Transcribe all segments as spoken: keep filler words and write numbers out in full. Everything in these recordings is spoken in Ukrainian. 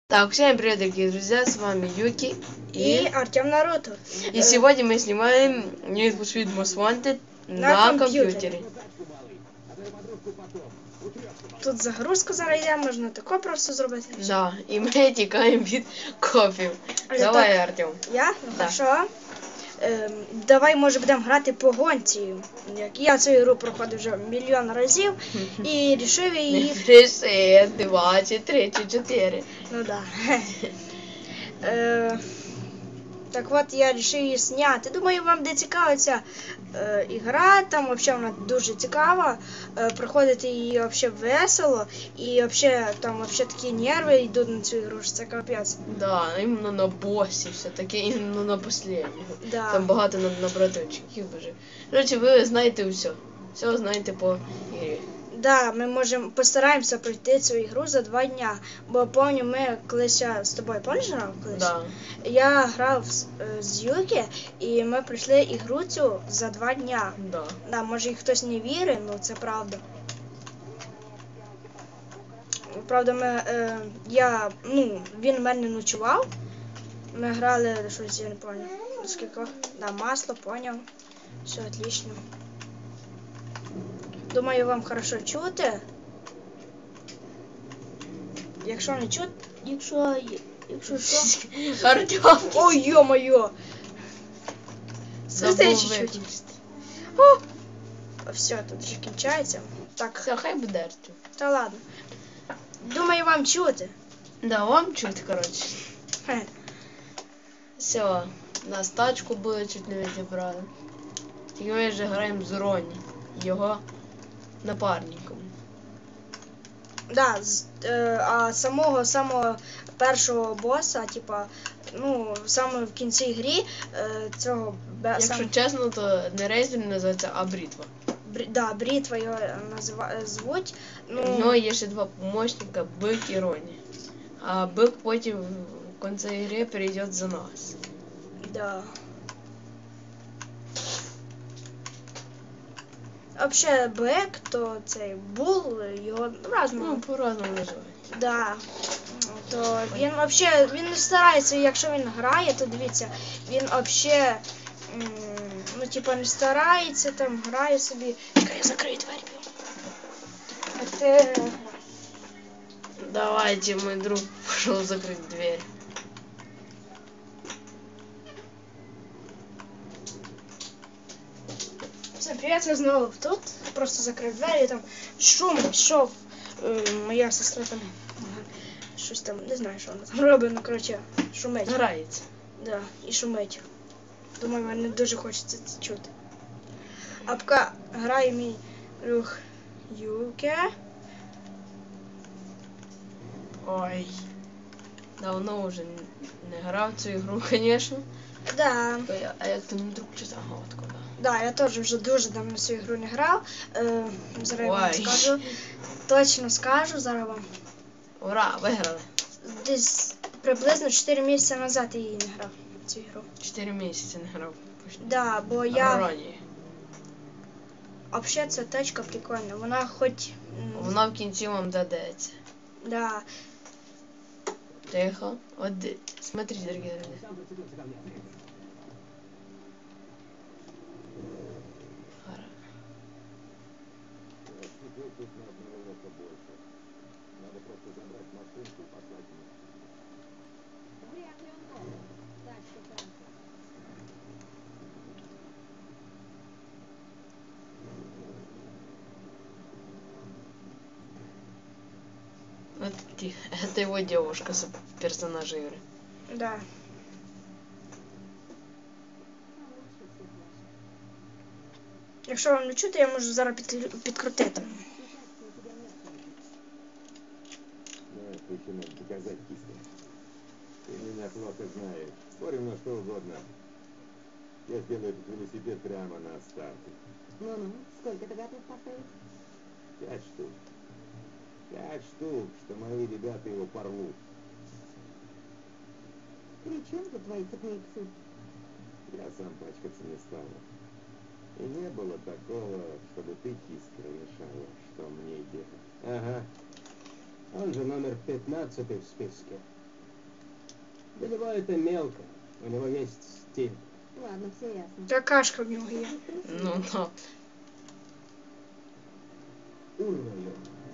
Так, всем привет, дорогие друзья, с вами Юки и, и Артем Наруто. И сегодня мы снимаем Need for Speed Most Wanted на, на компьютере. компьютере. Тут загрузку зараз йде, можна тако просто зробити. Да, і ми тікаємо від копів. Але Давай, так, Артем. Я? Ну да. хорошо. Ем, давай, може, будемо грати по гонці. Як я цю ігру проходив вже мільйон разів і рішив її. Тридцять, двадцять, тридцять, чотири. Ну да. Е, так от я вирішив її зняти. Думаю, вам де цікава ця е, ігра, там взагалі вона дуже цікава. Е, проходити її взагалі весело. І взагалі там взагалі такі нерви йдуть на цю ігру, що це капець. Да, іменно на босі все-таки, іменно на последнього. Да. Там багато набратовчиків вже. Короче, ви знаєте все. Все знаєте по ігрі. Да, ми можемо постараємося пройти цю ігру за два дня. Бо пам'ятаю, ми колись я з тобою пам'ятаєш грав колись? Да. Я грав з, з Юки, і ми пройшли ігру цю за два дня. Да. Да, може і хтось не вірить, але це правда. Правда, ми, е, я, ну, він в мене ночував. Ми грали щось, я не пам'ятаю, скільки. Да, масло, поняв. Все отлично. Думаю, вам хорошо чути. Якщо не чути, якщо, якщо що. Артем! Ой, ё-моё! Свисти чуть-чуть. О! Все, тут вже кінчається. Так. Все, хай буде Артем. Та ладно. Думаю, вам чути. Да, вам чуть, короче. Хе. Все, нас тачку було чуть не відібрали. Тільки ми вже граємо з Роні, його напарником. Да, з, е, а самого самого першого боса, типа, ну, саме в кінці грі е, цього бе, Якщо сам, чесно, то не рейзер називається, а бритва. брі, да, брітва його назива, звуть. Ну, У нього є ще два помощника, Бик і Роні. А Бик потім в кінці гри перейде за нас. да. Вообще Бек, то цей Бул, його разно. Ну, по-разному називають. Да. То він вообще, він не старається, якщо він грає, то дивіться, він вообще, м, ну типа не старається, там грає собі. Чекай, закрий двері. А ти... Давайте, мой друг пошел закрыть дверь. Всем привет, я знову тут. Просто закрив двері, там шум пішов. Е, моя сестра там щось там, не знаю, що вона там робить, ну коротше, шумить. Грається. Да, і шумить. Думаю, мені дуже хочеться це чути. А поки грає мій друг Юке. Ой. Давно вже не грав цю ігру, звісно. Да. А як ти мій друг читав? Ага, от куди. Да, я теж вже дуже давно цю ігру не грав. Е, зараз я вам Ой. скажу. Точно скажу, зараз вам. Ура, виграли. Десь приблизно чотири місяці назад я її не грав, цю ігру. Чотири місяці не грав. Да, бо я... Роні. Взагалі ця тачка прикольна. Вона хоч... м, Вона в кінці вам додається. Да. Тихо. Вот, смотрите, дорогие друзья. Вот это его девушка с персонажа игры. Да. Якщо вам не чути, я можу зараз під, підкрутити. Почему доказать кисло? Ты меня плохо знаешь. Спорим на что угодно. Я сделаю этот велосипед прямо на старте. Ну-ну, сколько ты готов поставить? Пять штук. Пять штук, что мои ребята его порвут. При чем тут твои цепные псы? Я сам пачкаться не стану. И не было такого, чтобы ты, киска, решала, что мне делать. Ага. Он же номер пятнадцатый в списке. Голева это мелко. У него есть стиль. Ладно, все ясно. Какашка в нього є. Ну, ну. Уровень.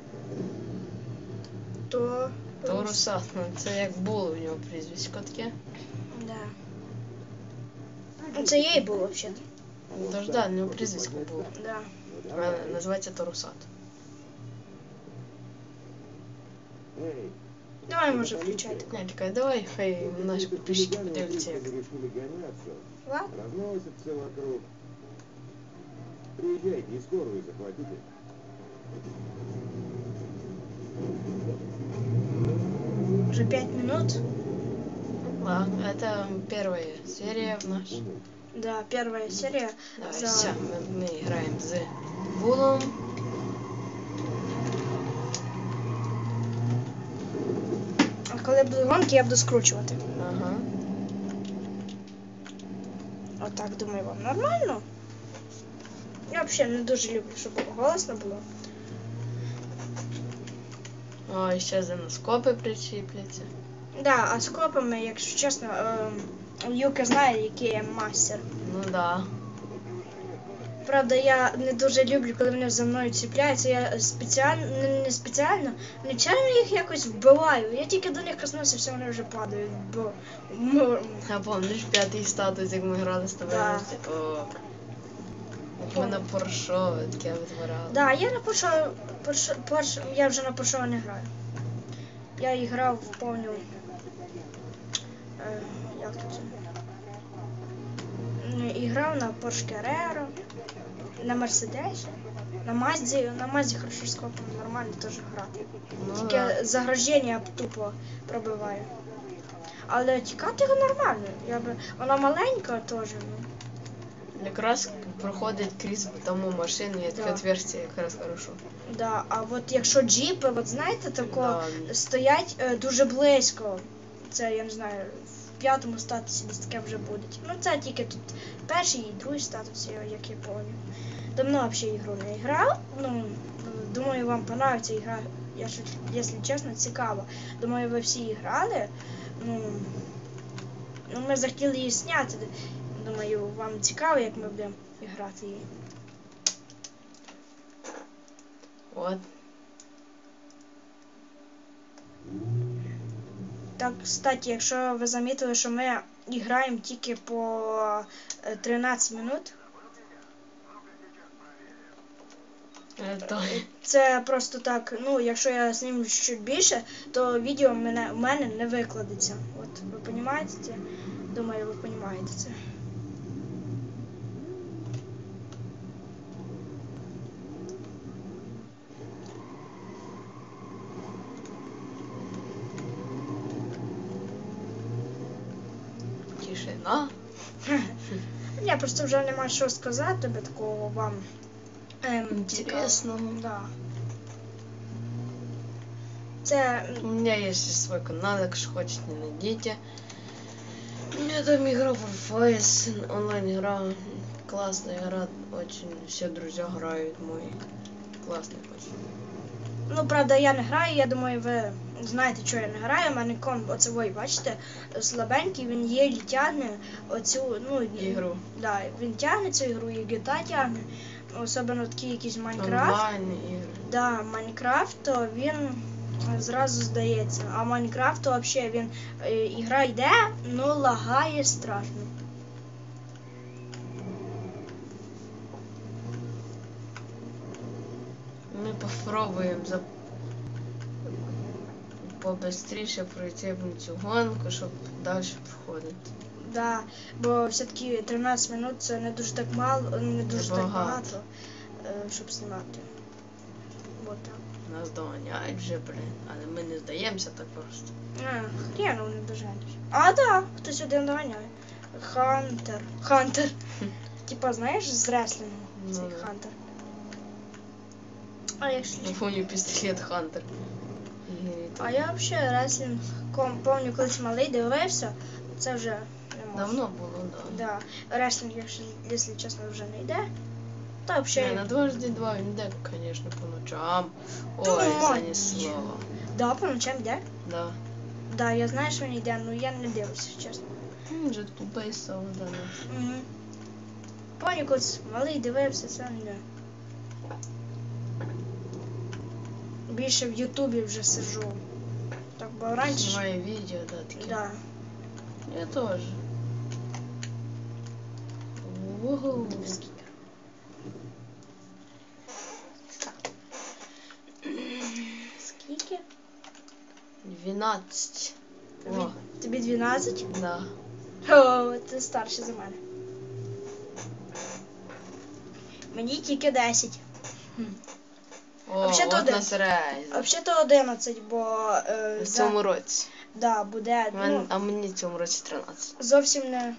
То... То Русат, ну, це як було у нього прізвисько таке. Да. Ну, це їй було взагалі. Тож да, у нього прізвисько було. Да. Ну, А, давай. називається Торусат. Эй, Давай, може, включати. Не, чекай, давай, хай наші какие-то підписчики хулиганы подивляться, як. решили гоняться. Ладно. Разносятся вокруг. Приезжайте и скорую захватите. Уже пять минут. Ладно, это первая серия в наш. Да, первая серия. Давай, За- все, ми, ми граємо з Булом. А коли будуть гонки, я буду скручувати. Ага. Отак, думаю, вам нормально? Я взагалі не дуже люблю, щоб голосно було. О, і ще заноскопи причіпляться. Да, а з копами, якщо чесно, е, Юка знає, який я мастер. Ну да. Правда, я не дуже люблю, коли вони за мною чіпляються. Я спеціально, не, не спеціально, нечайно їх якось вбиваю. Я тільки до них коснуся, все, вони вже падають. Бо м- А помниш п'ятий статус, як ми грали з тобою? Да. О. Як ми на Поршо таке витворяли. Да, я на Поршо, Поршо, Поршо, я вже на Поршо не граю. Я і грав в повню. Е, як тут це? Не, І грав на Porsche Carrera, на Мерседесі, на Мазді. На Мазді хорошо з копом нормально теж грати. Ну, Тільки да. заграждення тупо пробиваю. Але тікати його нормально. Я би... Вона маленька теж. Ну. Якраз проходить крізь тому машину, є таке Да. отверстие, якраз хорошо. Да, а от якщо джіпи, от знаєте, тако Да. стоять е, дуже близько. Це, я не знаю, в п'ятому статусі десь таке вже буде. Ну це тільки тут перший і другий статус, я- як я пам'ятаю. Давно взагалі ігру не грав. Ну, думаю, вам подобається ігра. Я ж, якщо чесно, цікаво. Думаю, ви всі грали. Ну, ну ми захотіли її зняти. Думаю, вам цікаво, як ми будемо грати її. От. Так, кстати, якщо ви замітили, що ми граємо тільки по е, тринадцять минут, Е, То, це просто так, ну, якщо я зніму чуть більше, то відео в мене, в мене не викладеться. От, ви розумієте це? Думаю, ви розумієте це. тишина. Я просто вже нема що сказати би такого вам. Ем, Інтересного. цікавого. Да. Це У меня есть свой канал, якщо хочете, не найдите. У меня там игра War Face, онлайн-игра. Классная игра, очень все друзья играют мои. Классный очень. Ну, правда, я не граю, я думаю, ви знаєте, що я не граю. У мене комп оцевой, бачите, слабенький, він єлі тягне оцю, ну, Ігру. Да, він тягне цю ігру, і джі ті ей тягне. Особливо такий якийсь Майнкрафт. Онлайн игры. Да, Майнкрафт, то він зразу здається. А Майнкрафт, то взагалі він, е, ігра йде, ну лагає страшно. Мы попробуем за... побыстріше пройти цю гонку, щоб далі проходити. Да, бо все-таки тринадцять минут це не дуже так мало, не дуже так Багато. багато, е, щоб знімати. Вот так. Нас доганяють вже, блин, але ми не здаємося так просто. А, хрен вони доженуть. А, да, хтось один доганяє. Хантер. Хантер. Типа, знаєш, з реслінгу Ну, цей да. Хантер. А якщо... Я помню пістолет Хантер. А я взагалі реслінг, ком, помню, колись малий дивився, це вже не можу. Давно було, да. Да. Реслінг, якщо, якщо чесно, вже не йде. Та Не, взагалі... на дважды два він йде, конечно, по ночам. Та Ой, нормально. занесло. Да, по ночам йде. Да. Да, я знаю, що він йде, але я не дивлюся, чесно. Він вже тупий став до нас. Угу. Понікус малий дивився, це не. Більше в Ютубі вже сижу. Так, бо раніше. Знімає відео, да, таке. Да. Я теж. Ого. Скільки? дванадцять. Тобі, О, тобі дванадцять? да. О, ти старший за мене. Мені тільки десять. О, Взагалі-то от один. нас рейз. Взагалі-то одинадцять, бо е, В за- цьому році. да, буде У мене- ну, А мені в цьому році тринадцять. зовсім не.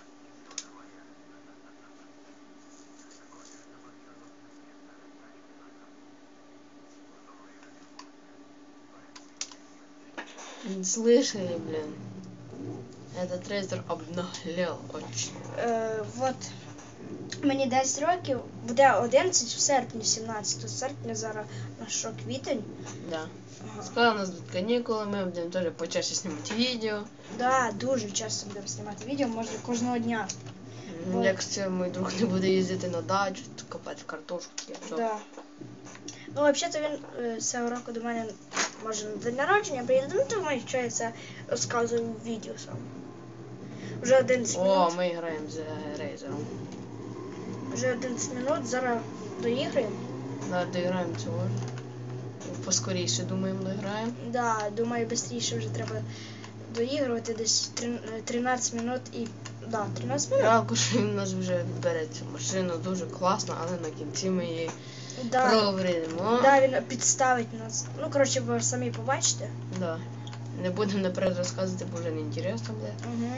Слышали, блин? Этот трейдер обнаглел очень. Е, от мені десять років, буде одинадцять в серпні, сімнадцятого серпня, зараз на що квітень. Да. Скоро у нас будут каникулы, мы будем тоже почаще снимать видео. Да, дуже часто будемо знімати відео, може кожного дня. М, Якщо мій друг не буде їздити на дачу, то копати картошку, якщо. Да. Ну, взагалі-то він е, цього року до мене може на день народження приїде, ну то ми що я це розказую в відео сам. Вже одинадцять О, минут. ми граємо з рейзером. Вже одинадцять минут, зараз доіграємо. Да, доіграємо цього. Поскоріше, думаємо, доіграємо. Да, думаю, швидше вже треба доігрувати десь три- тринадцять минут і. Да, тринадцять минут. Жалко, що він у нас вже бере цю машину, дуже класно, але на кінці ми її Да. проведемо. Да, він підставить нас. Ну, коротше, ви самі побачите. Да. Не будемо наперед розказувати, бо вже не інтересно буде. Угу.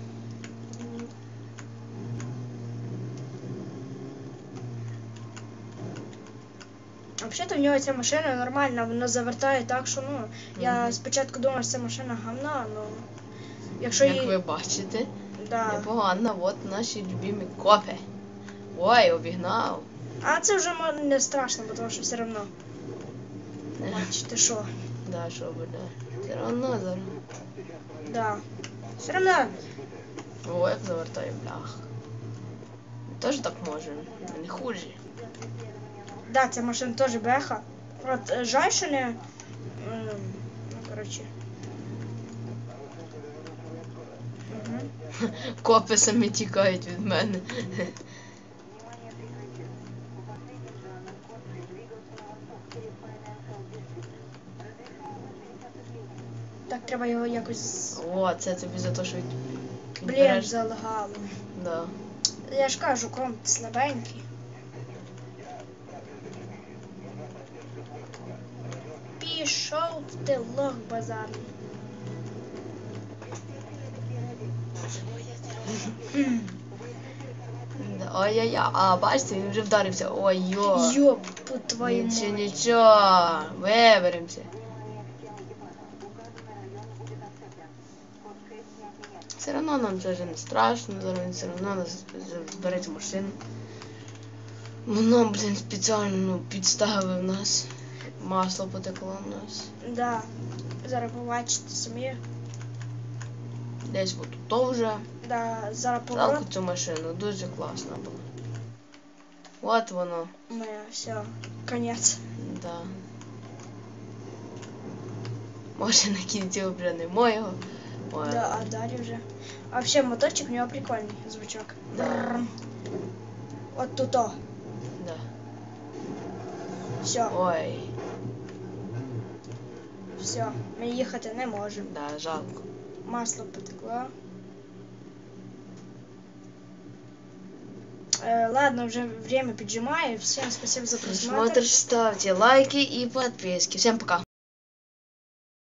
Взагалі-то в нього ця машина нормальна, вона завертає так, що ну. Я Мгм. спочатку думав, що це машина гамна, ну. Якщо Як її. ви бачите, Да. непогано, от наші любимі копи. Ой, обігнав. А це вже мо- не страшно, бо тому що все одно. Бачите, що. Да, що буде. Все одно зараз. Да. Все одно. О, як завертає блях. Ми теж так можемо, ми не хужі. Да, ця машина теж беха. От е, жаль, що не. м, Ну, коротше. Угу. Копи самі тікають від мене. Так, треба його якось. О, це тобі за те, що він Блін, береш- залагало. Да. Я ж кажу, комп слабенький. Пішов в ти лох базарний. Хм. Да, ой-яй-яй, а бачите, він вже вдарився. Ой-йо. Йоп, тут твою Нічого, мать. нічого, виберемося. Все одно нам це вже не страшно, зараз він все одно нас збере цю машину. Воно, блін, спеціально ну, підставив нас. Масло потекло в нас. Да. Зараз побачите самі. Десь от тут вже. Да, зараз Жалко поворот. цю машину, дуже класна була. От воно, Ми все, конець. да. Може на кінці вже не моєго. Ой, Да, а далі вже. А взагалі моторчик у нього прикольний звучок. Да. Брррм. От тут о. да. Все, Ой, все. Ми їхати не можемо. да, жалко. Масло потекло. Э, ладно, уже время поджимает. Всем спасибо за просмотр. Просмотр, ставьте лайки и подписки. Всем пока.